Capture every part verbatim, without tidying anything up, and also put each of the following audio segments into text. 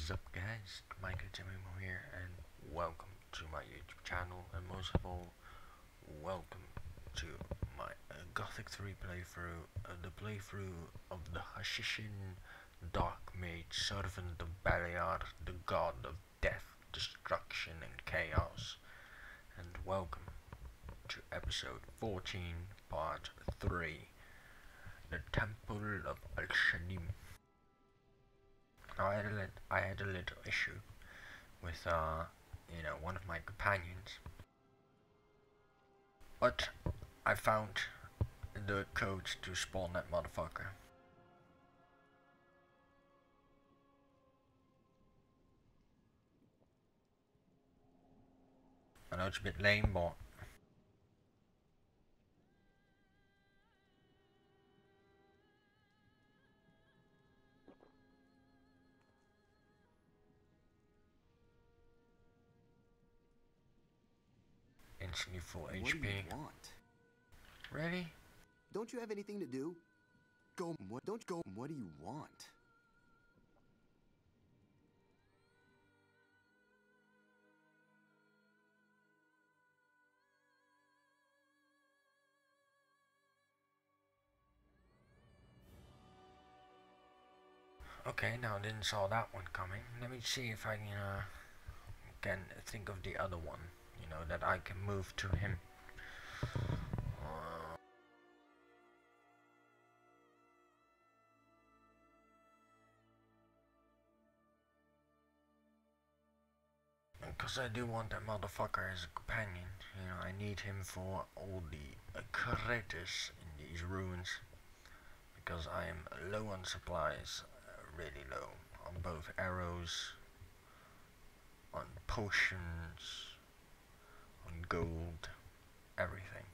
What's up guys, Michael Jamimo here and welcome to my YouTube channel, and most of all, welcome to my uh, Gothic three playthrough, uh, the playthrough of the Hashishin Dark Mage Servant of Beliar, the god of death, destruction and chaos. And welcome to episode fourteen, part three, the Temple of Al-Shadim. Now I had, a lit I had a little issue with, uh, you know, one of my companions, but I found the code to spawn that motherfucker. I know it's a bit lame, but instantly full What H P. do you want? Really? Don't you have anything to do? Go. What? Don't go. What do you want? Okay, now I didn't saw that one coming. Let me see if I can, uh, can think of the other one, you know, that I can move to him. Uh, Because I do want that motherfucker as a companion. You know, I need him for all the uh, credits in these ruins. Because I am low on supplies, uh, really low. On both arrows, on potions, on gold, everything.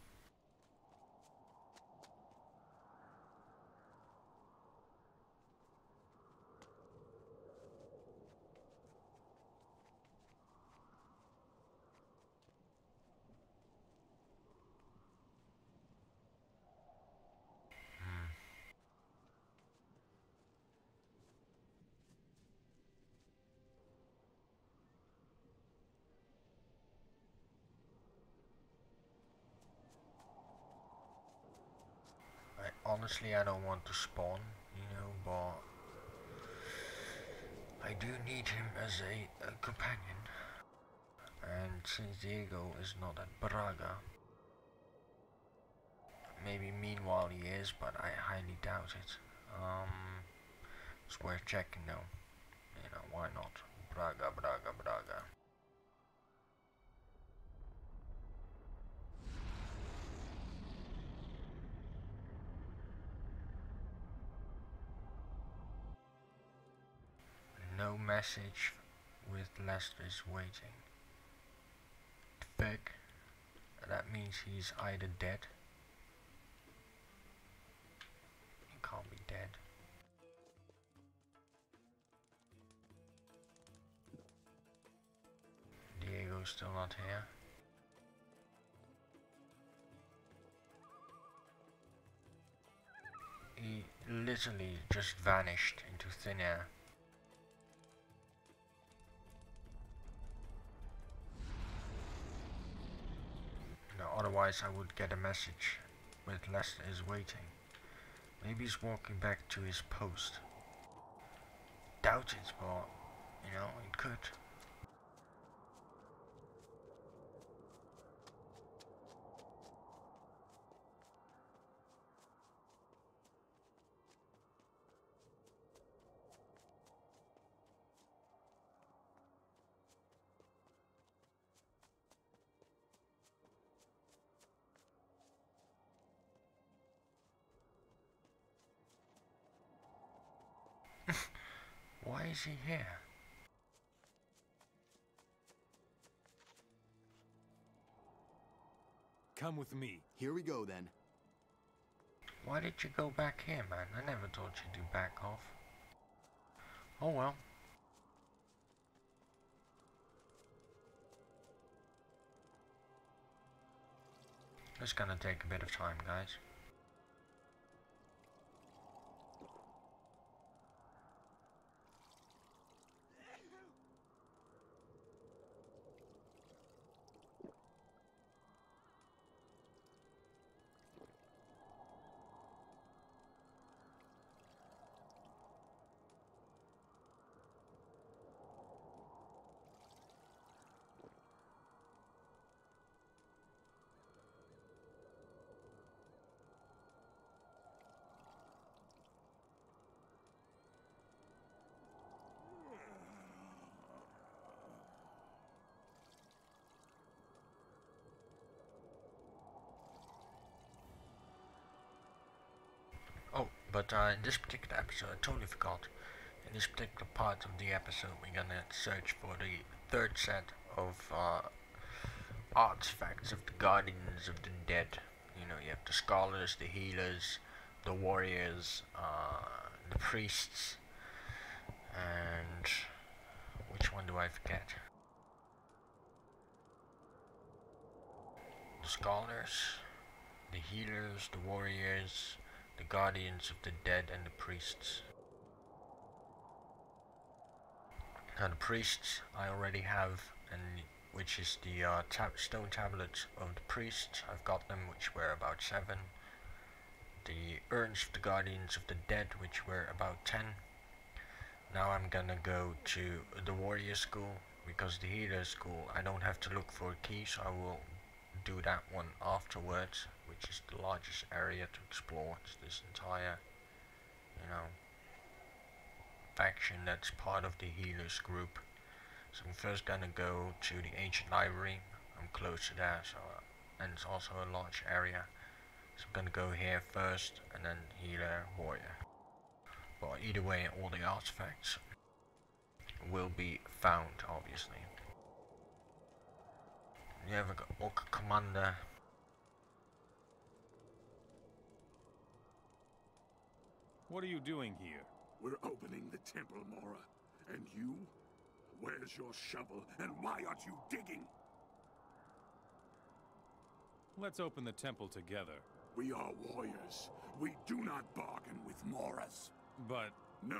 I, honestly, I don't want to spawn, you know, but I do need him as a, a companion. And since Diego is not at Braga, maybe meanwhile he is, but I highly doubt it. Um, it's worth checking though. You know, why not? Braga, Braga, Braga. No message with Lester is waiting. Fuck. That means he's either dead. He can't be dead. Diego's still not here. He literally just vanished into thin air. No, otherwise I would get a message with Lester is waiting. Maybe he's walking back to his post. Doubt it, but you know, it could. Why is he here? Come with me. Here we go then. Why did you go back here, man? I never told you to back off. Oh well. It's gonna take a bit of time, guys. But uh, in this particular episode, I totally forgot. In this particular part of the episode, we're gonna search for the third set of uh, artifacts of the Guardians of the Dead. You know, you have the Scholars, the Healers, the Warriors, uh, the Priests, and which one do I forget? The Scholars, the Healers, the Warriors, the Guardians of the Dead, and the Priests. Now the Priests I already have, and which is the uh, tab stone tablets of the Priests. I've got them, which were about seven. The Urns of the Guardians of the Dead, which were about ten. Now I'm gonna go to the Warrior School, because the Healer School I don't have to look for a key, so I will do that one afterwards, which is the largest area to explore. It's this entire, you know, faction that's part of the Healers group. So I'm first gonna go to the Ancient Library. I'm close to that, so uh, and it's also a large area. So I'm gonna go here first, and then Healer, Warrior. Well, either way, all the artifacts will be found, obviously. You have a Orc Commander. What are you doing here? We're opening the temple, Mora. And you? Where's your shovel, and why aren't you digging? Let's open the temple together. We are warriors. We do not bargain with Moras. But... No.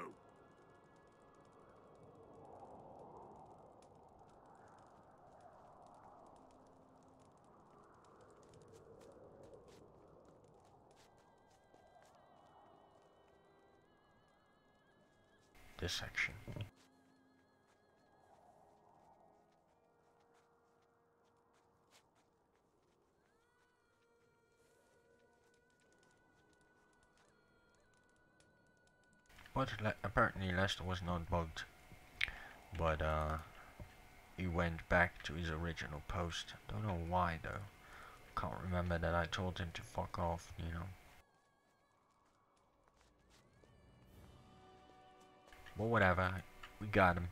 This section. But le apparently Lester was not bugged, but uh, he went back to his original post. Don't know why though. Can't remember that I told him to fuck off, you know. But whatever, we got him.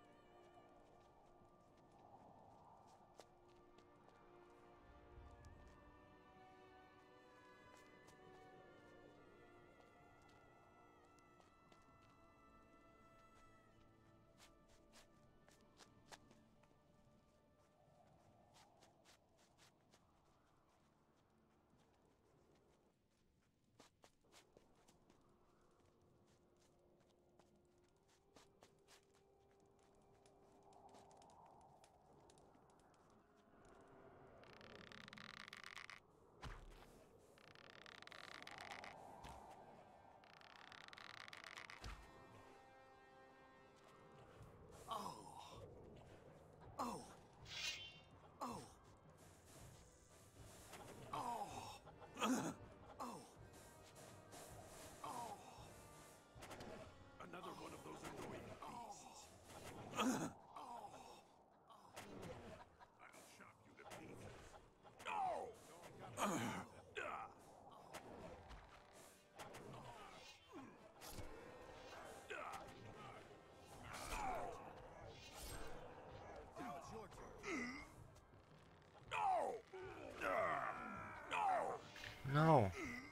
No.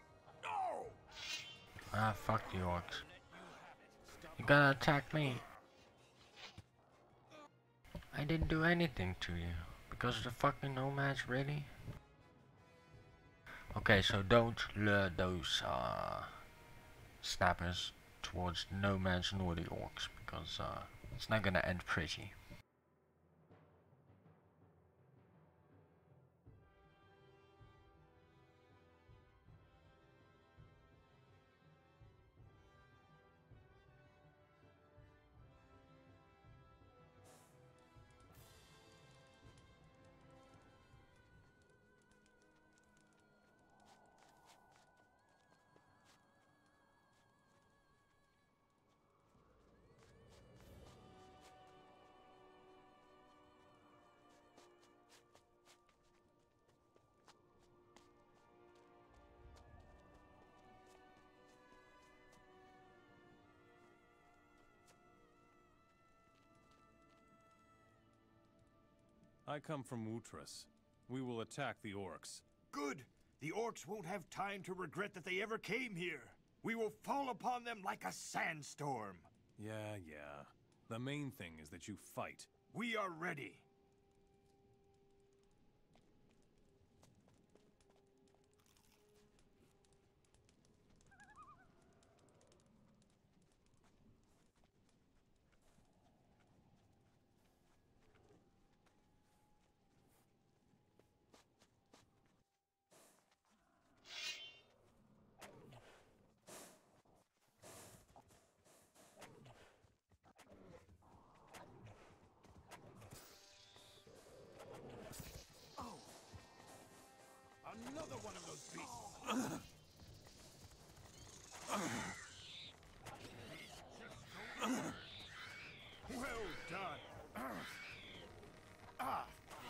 Ah, fuck the orcs. You're gonna attack me. I didn't do anything to you. Because of the fucking nomads, really? Okay, so don't lure those uh, snappers towards the nomads nor the orcs, because uh, it's not gonna end pretty. I come from Utris. We will attack the orcs. Good! The orcs won't have time to regret that they ever came here. We will fall upon them like a sandstorm. Yeah, yeah. The main thing is that you fight. We are ready. Another one of those beasts! Well done! Ah!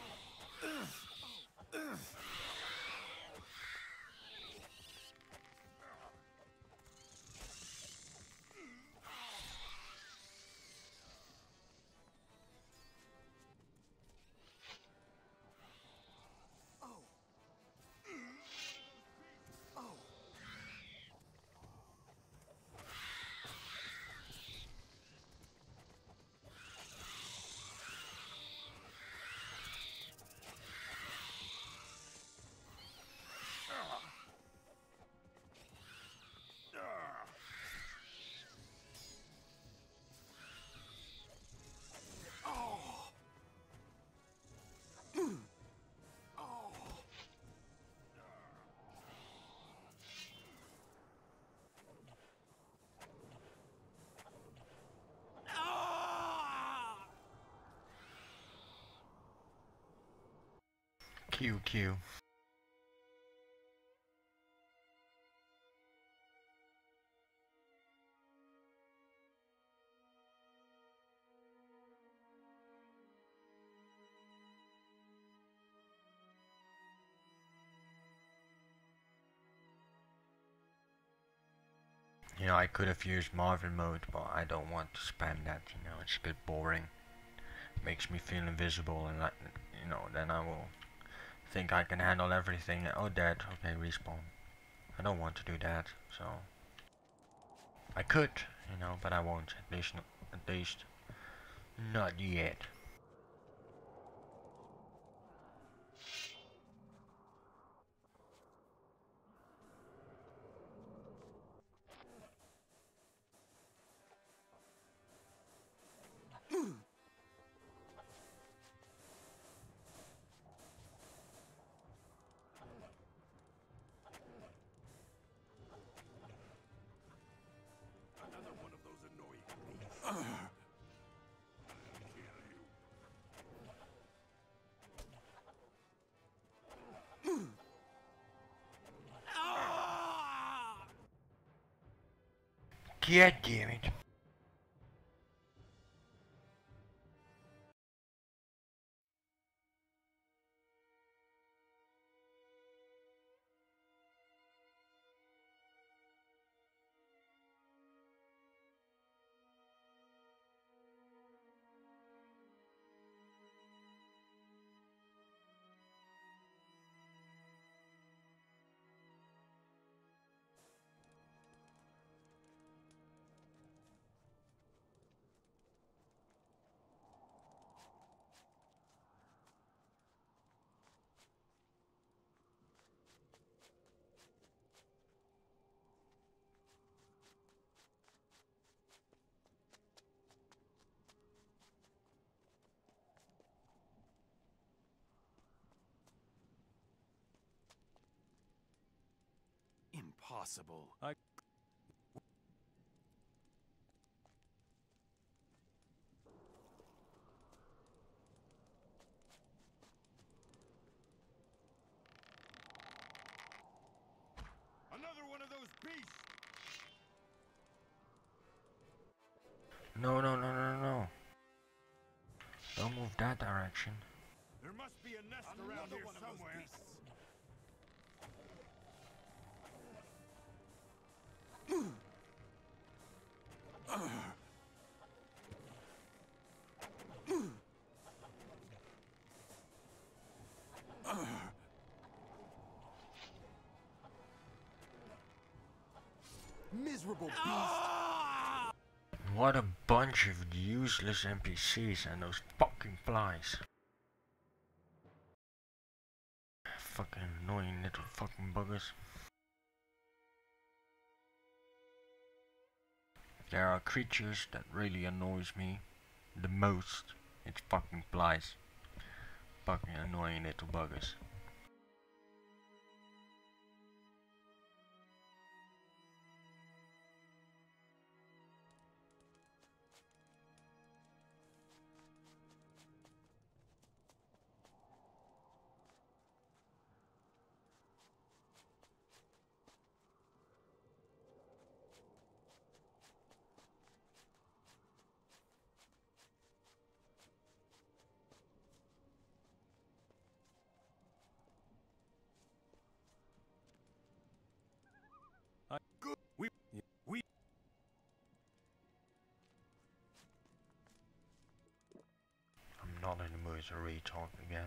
Q Q. You know, I could have used Marvin mode, but I don't want to spam that, you know, it's a bit boring. Makes me feel invisible, and I, you know, then I will think I can handle everything. Oh, dead. Okay, respawn. I don't want to do that, so I could, you know, but I won't. At least, not, at least, not yet. Another one of those annoying beasts. God damn it. Impossible. I... Another one of those beasts! No, no, no, no, no. Don't move that direction. There must be a nest Another around here one of those somewhere. beasts. miserable beast! What a bunch of useless N P Cs and those fucking flies. Fucking annoying little fucking buggers. There are creatures that really annoys me the most. It's fucking flies. Fucking annoying little buggers. I, good. We, we. I'm not in the mood to re-talk again.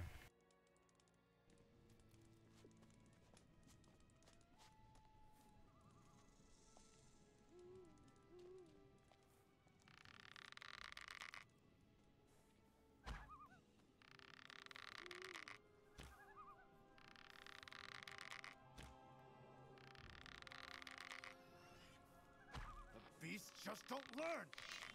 The beasts just don't learn.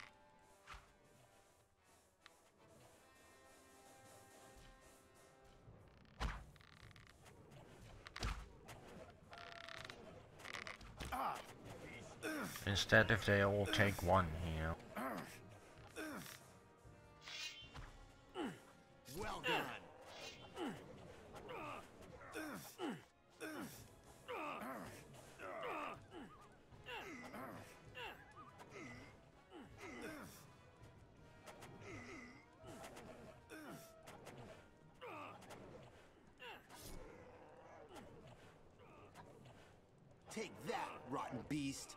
Ah, Instead, if they all take one, you know. Well done! Take that, rotten beast!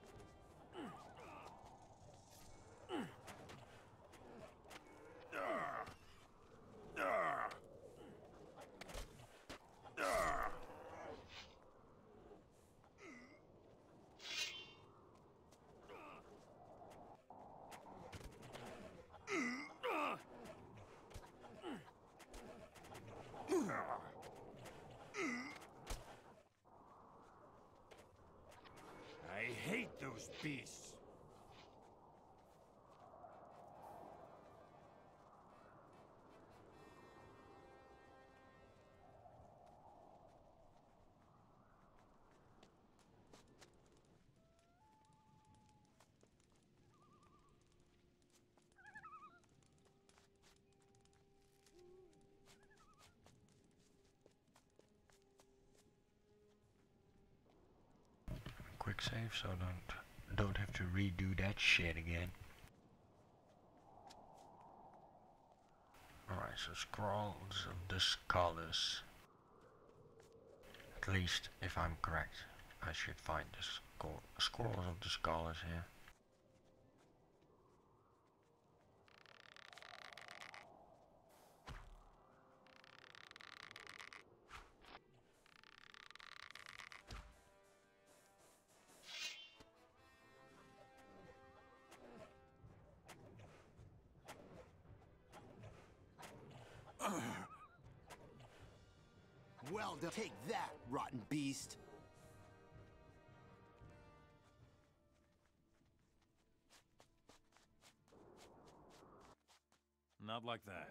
I hate those beasts. Quick save so don't don't have to redo that shit again. Alright, so Scrolls of the Scholars. At least, if I'm correct, I should find the scroll Scrolls of the Scholars here. Well done! Take that, rotten beast! Not like that.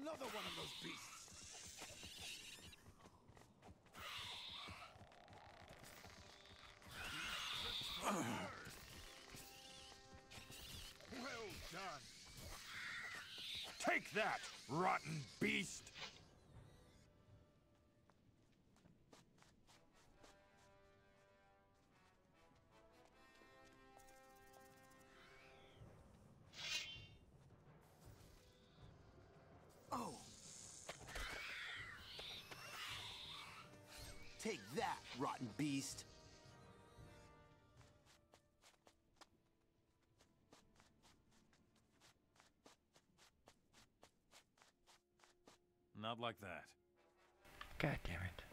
Another one of those beasts. Well done. Take that, rotten beast. Oh. Take that, rotten beast. Not like that. God damn it.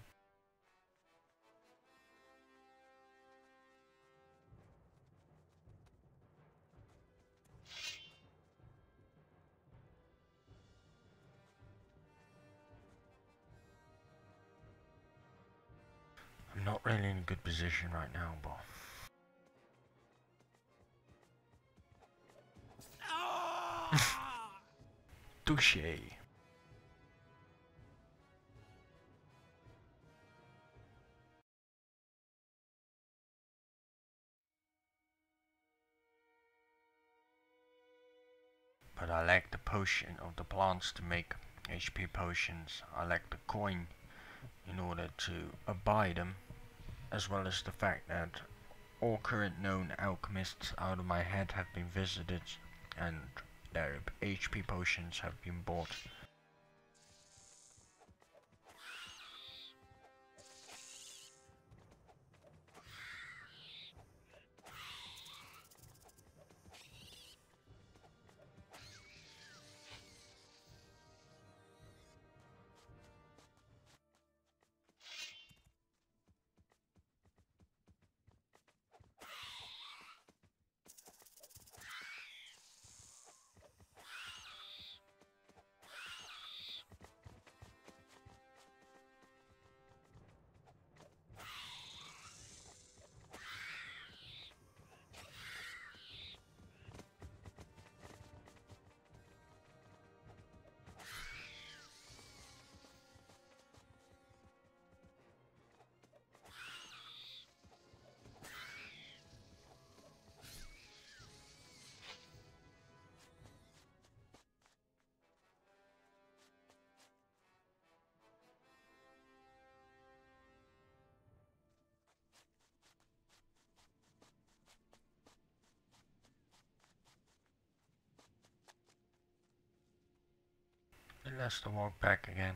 I'm not really in a good position right now, but touche. But I lack the potion of the plants to make H P potions. I lack the coin in order to uh, buy them, as well as the fact that all current known alchemists out of my head have been visited and their H P potions have been bought. It has to walk back again.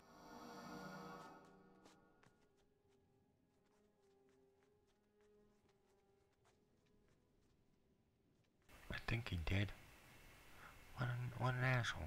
I think he did. What an, what an asshole.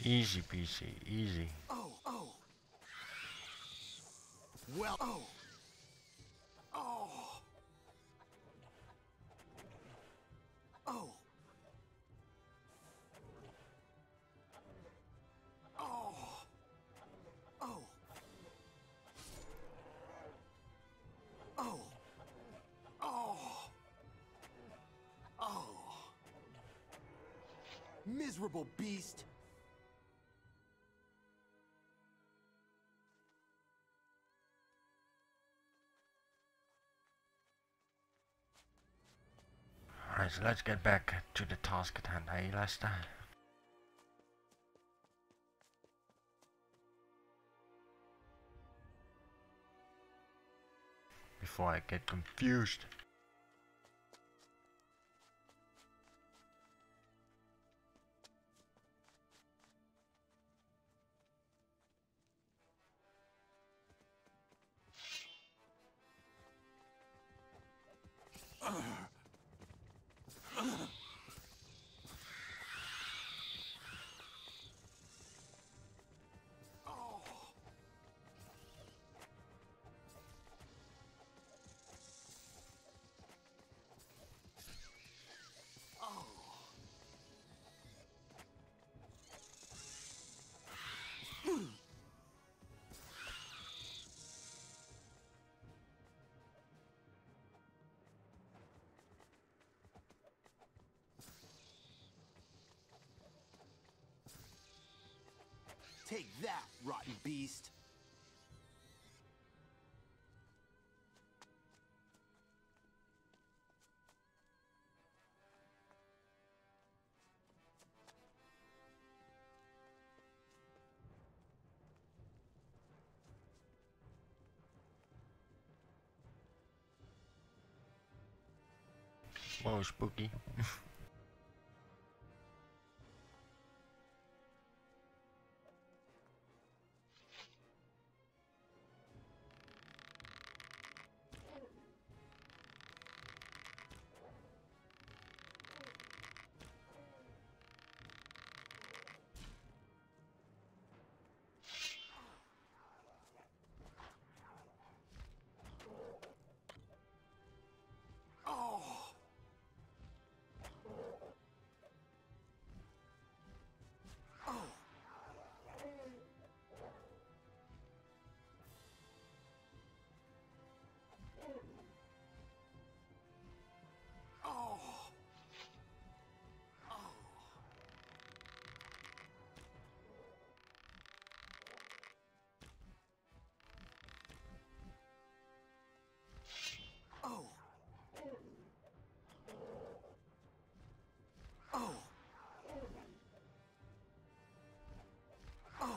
Easy peasy, easy. Oh, oh. Well, oh. Oh. Oh. Oh. Oh. Oh. Oh. Oh. Miserable beast. Alright, so let's get back to the task at hand, hey Lester? Before I get confused. Take that, rotten beast. Whoa, spooky. Oh. Oh. Oh.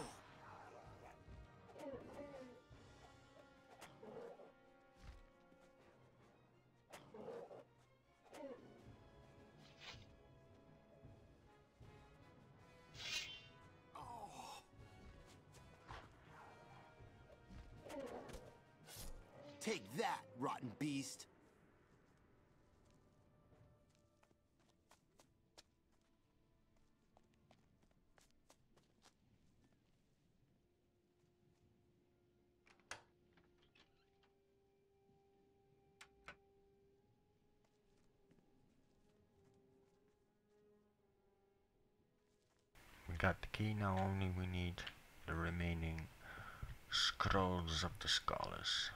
Take that, rotten beast. We got the key now, only we need the remaining scrolls of the scholars.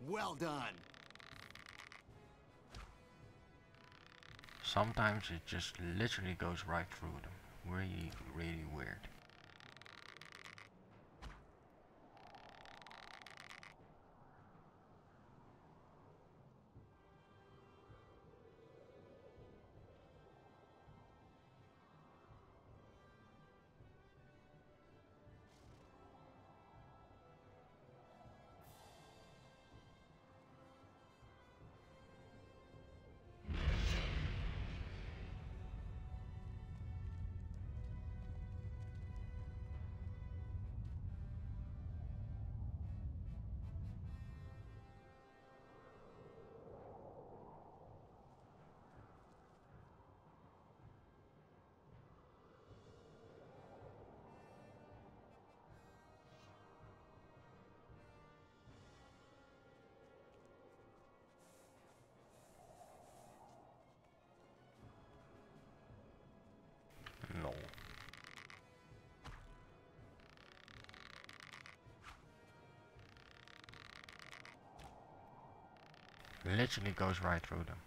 Well done. Sometimes it just literally goes right through them. Really, really weird. No. Literally goes right through them.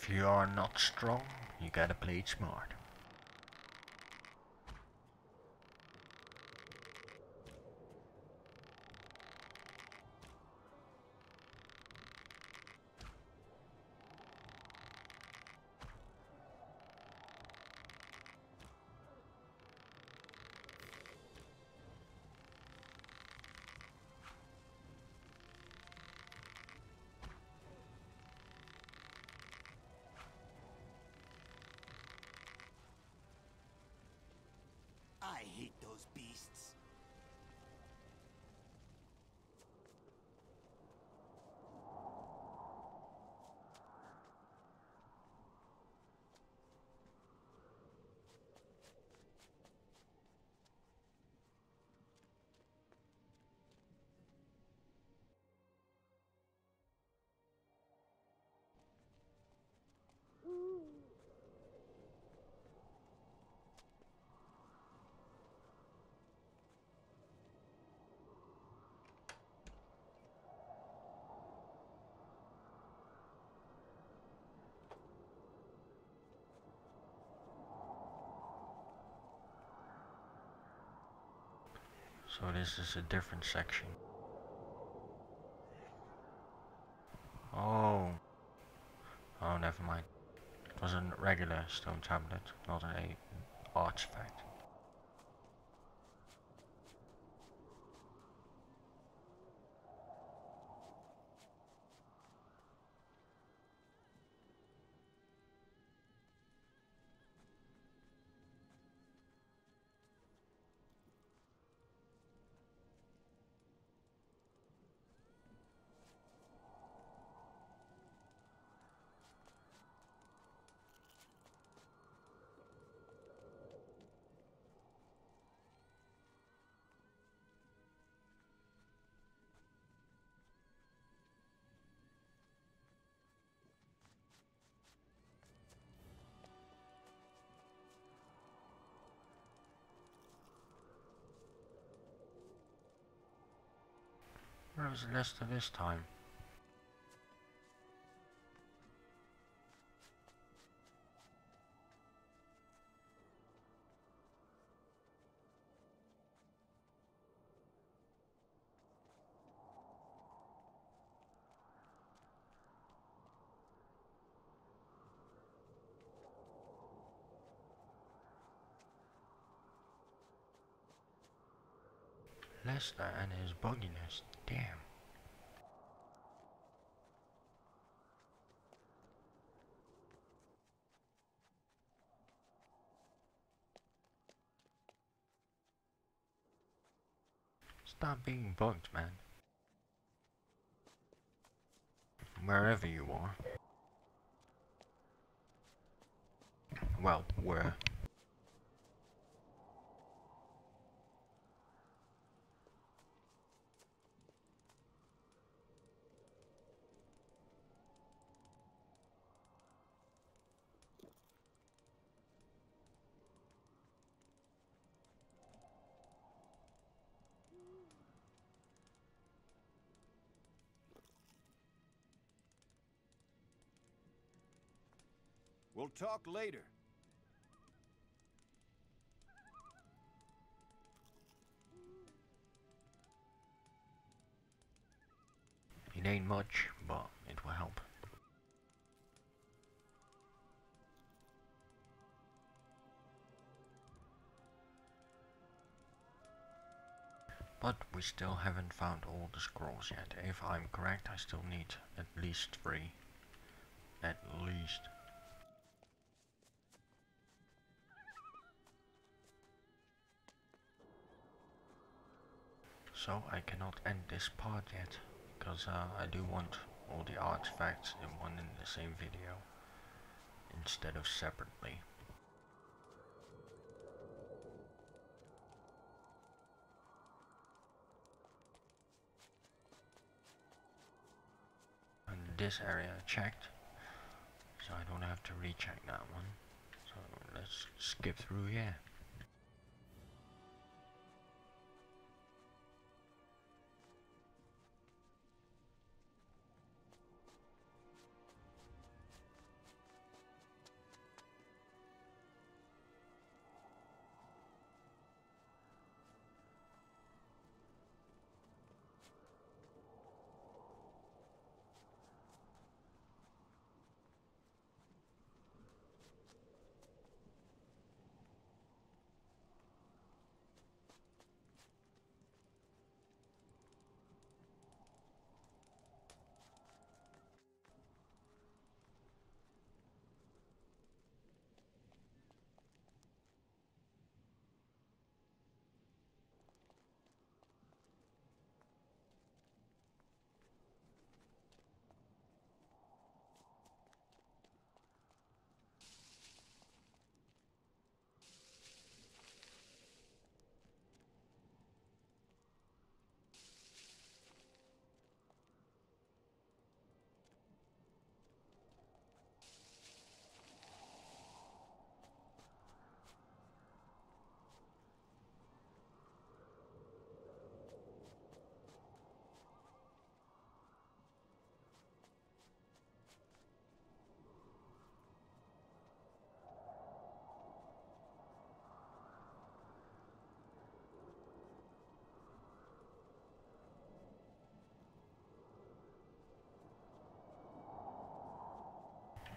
If you are not strong, you gotta play it smart. I hate those beasts. So this is a different section. Oh. Oh, never mind. It was a regular stone tablet, not an artifact. Where was Lester this time? Lester and his bugginess, damn. Stop being bugged, man. Wherever you are. Well, where? We'll talk later. It ain't much, but it will help. But we still haven't found all the scrolls yet. If I'm correct, I still need at least three. At least. So I cannot end this part yet, because uh, I do want all the artifacts in one and the same video, instead of separately. And this area I checked, so I don't have to recheck that one. So let's skip through here.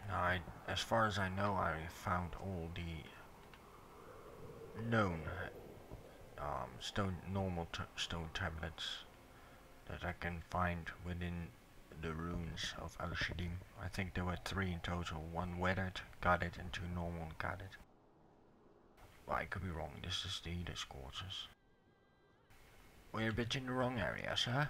I, as far as I know, I found all the known um, stone normal t stone tablets that I can find within the ruins of Al Shadim. I think there were three in total. One weathered, got it, and two normal, got it. Well, I could be wrong. This is the Edict quarters. We're a bit in the wrong area, sir.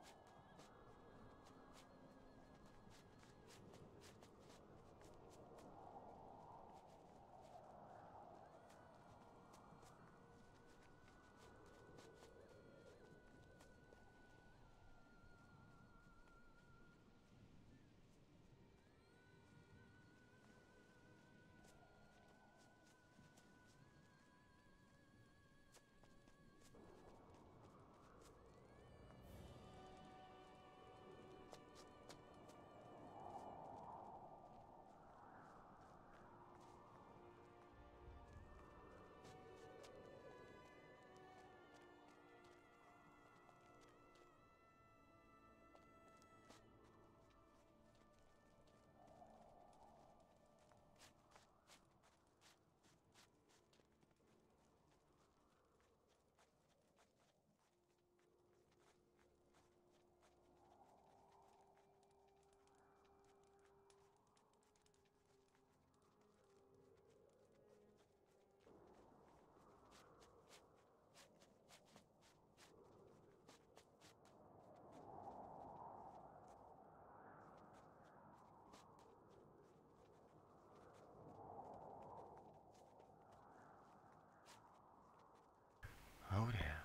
Oh dear.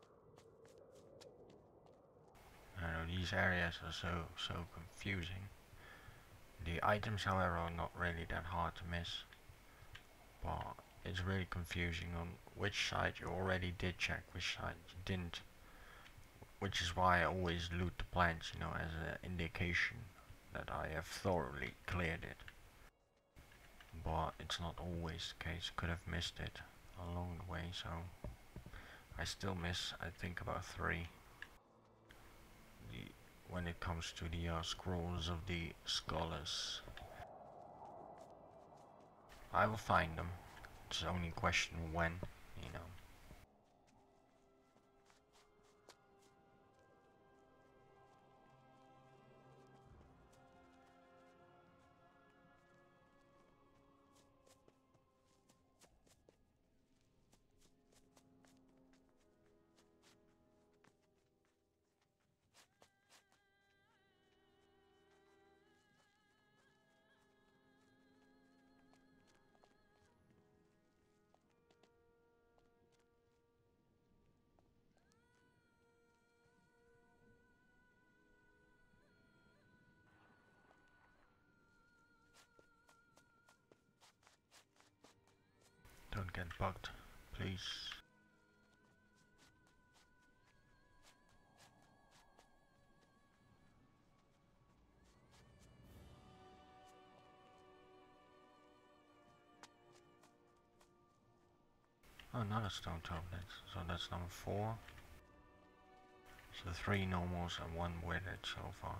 I know these areas are so, so confusing. The items, however, are not really that hard to miss. But it's really confusing on which side you already did check, which side you didn't. Which is why I always loot the plants, you know, as an indication that I have thoroughly cleared it. But it's not always the case. Could have missed it along the way, so I still miss, I think, about three. The, when it comes to the uh, scrolls of the scholars, I will find them. It's only a question of when, you know. Don't get bugged, please. Oh, another stone tablet. So that's number four. So three normals and one weathered so far.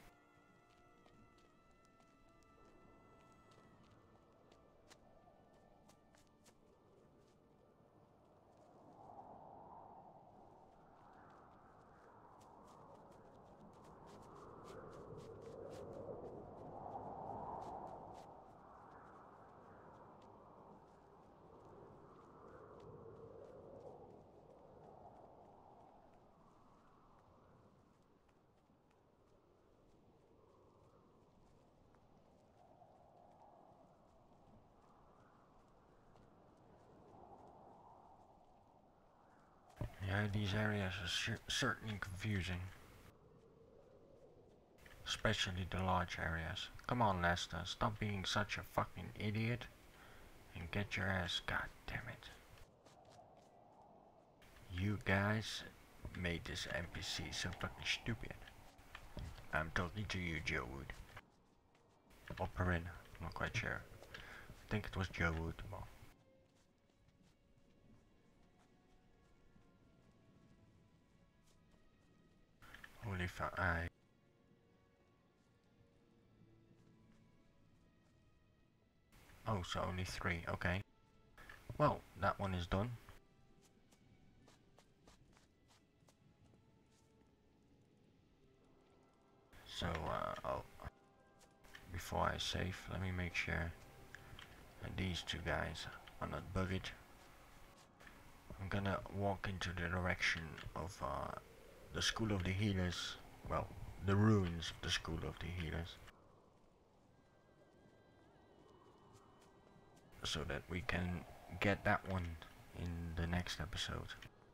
Yeah, these areas are certainly confusing. Especially the large areas. Come on, Lester, stop being such a fucking idiot and get your ass, god damn it. You guys made this N P C so fucking stupid. I'm talking to you, Joe Wood. Or Perrin, I'm not quite sure. I think it was Joe Wood. Well, holy fuck, I... Oh, so only three, okay. Well, that one is done. So, uh, I'll, before I save, let me make sure that these two guys are not bugged. I'm gonna walk into the direction of uh, the School of the Healers. Well, the ruins of the School of the Healers. So that we can get that one in the next episode.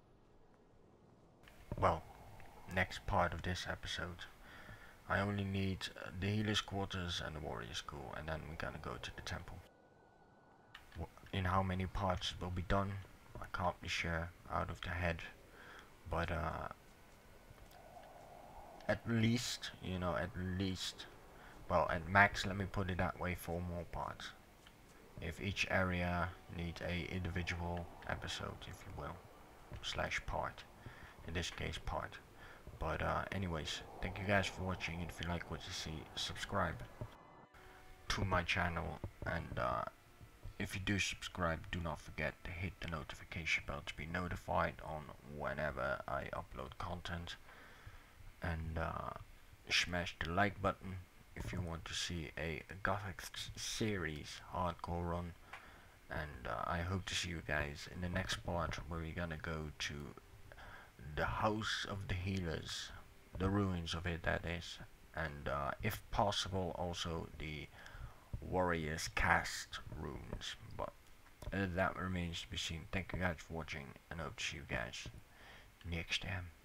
Well, next part of this episode. I only need uh, the Healer's Quarters and the Warrior School, and then we're gonna go to the temple. W in how many parts it will be done, I can't be sure out of the head, but uh, at least, you know, at least, well, at max, let me put it that way, four more parts. If each area needs a individual episode, if you will, slash part, in this case part. But uh, anyways, thank you guys for watching. If you like what you see, subscribe to my channel, and uh, if you do subscribe, do not forget to hit the notification bell to be notified on whenever I upload content, and uh, smash the like button if you want to see a Gothic series hardcore run. And uh, I hope to see you guys in the next part, where we're gonna go to the House of the Healers, the ruins of it, that is, and uh, if possible also the Warriors Cast ruins, but uh, that remains to be seen. Thank you guys for watching, and I hope to see you guys next time.